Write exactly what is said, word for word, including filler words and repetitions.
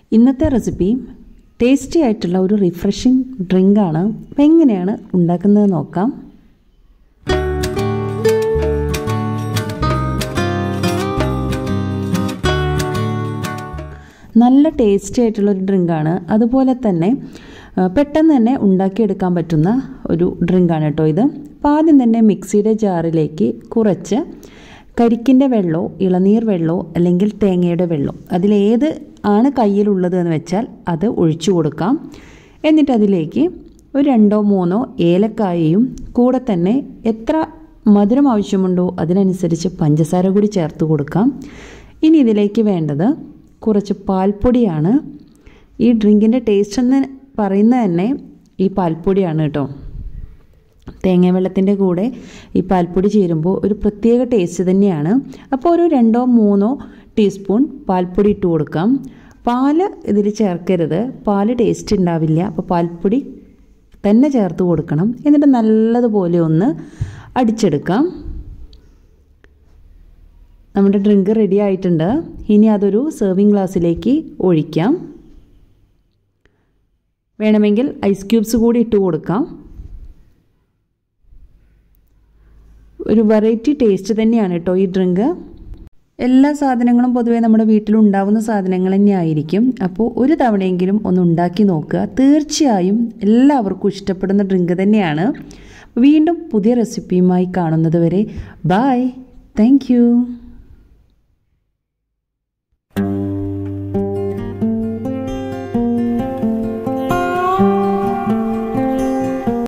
ഇന്നത്തെ recipe tasty ആയിട്ടുള്ള ഒരു റിഫ്രഷിംഗ് ഡ്രിങ്കാണ്. അപ്പോൾ എങ്ങനെയാണ് ഉണ്ടാക്കുന്നത് നോക്കാം. നല്ല ടേസ്റ്റി ആയിട്ടുള്ളൊരു ഡ്രിങ്കാണ്. അതുപോലെ തന്നെ പെട്ടെന്ന് തന്നെ ഉണ്ടാക്കിയെടുക്കാൻ പറ്റുന്ന ഒരു ഡ്രിങ്കാണ് കേട്ടോ ഇത്. അപ്പോൾ ആദ്യം തന്നെ മിക്സിയുടെ ജാറിലേക്ക് കുറച്ച് കരിക്കിൻ്റെ വെള്ളമോ ഇളനീർ വെള്ളമോ അല്ലെങ്കിൽ തേങ്ങയുടെ വെള്ളമോ അതിലേത് ആണ് കയ്യിലുള്ളത് എന്ന് വെച്ചാൽ അത് ഒഴിച്ചു കൊടുക്കാം. എന്നിട്ട് അതിലേക്ക് ഒരു രണ്ടോ മൂന്നോ ഏലക്കായയും കൂടെ തന്നെ എത്ര മധുരം ആവശ്യമുണ്ടോ അതിനനുസരിച്ച് പഞ്ചസാര കൂടി ചേർത്ത് കൊടുക്കാം. ഇനി ഇതിലേക്ക് വേണ്ടത് കുറച്ച് പാൽപ്പൊടിയാണ്. ഈ ഡ്രിങ്കിൻ്റെ ടേസ്റ്റ് എന്ന് പറയുന്നത് തന്നെ ഈ പാൽപ്പൊടിയാണ് കേട്ടോ. തേങ്ങ വെള്ളത്തിൻ്റെ കൂടെ ഈ പാൽപ്പൊടി ചേരുമ്പോൾ ഒരു പ്രത്യേക ടേസ്റ്റ് തന്നെയാണ്. അപ്പോൾ ഒരു രണ്ടോ മൂന്നോ ടീസ്പൂൺ പാൽപ്പൊടി ഇട്ട് കൊടുക്കാം. പാല് ഇതിൽ ചേർക്കരുത്, പാല് ടേസ്റ്റ് ഉണ്ടാവില്ല. അപ്പോൾ പാൽപ്പൊടി തന്നെ ചേർത്ത് കൊടുക്കണം. എന്നിട്ട് നല്ലതുപോലെ ഒന്ന് അടിച്ചെടുക്കാം. നമ്മുടെ ഡ്രിങ്ക് റെഡി ആയിട്ടുണ്ട്. ഇനി അതൊരു സെർവിങ് ഗ്ലാസ്സിലേക്ക് ഒഴിക്കാം. വേണമെങ്കിൽ ഐസ് ക്യൂബ്സ് കൂടി ഇട്ട് കൊടുക്കാം. ഒരു വെറൈറ്റി ടേസ്റ്റ് തന്നെയാണ് കേട്ടോ ഈ ഡ്രിങ്ക്. എല്ലാ സാധനങ്ങളും പൊതുവേ നമ്മുടെ വീട്ടിലുണ്ടാവുന്ന സാധനങ്ങൾ തന്നെ ആയിരിക്കും. അപ്പോൾ ഒരു തവണയെങ്കിലും ഒന്ന് ഉണ്ടാക്കി നോക്കുക. തീർച്ചയായും എല്ലാവർക്കും ഇഷ്ടപ്പെടുന്ന ഡ്രിങ്ക് തന്നെയാണ്. വീണ്ടും പുതിയ റെസിപ്പിയുമായി കാണുന്നത് വരെ ബൈ. Thank you.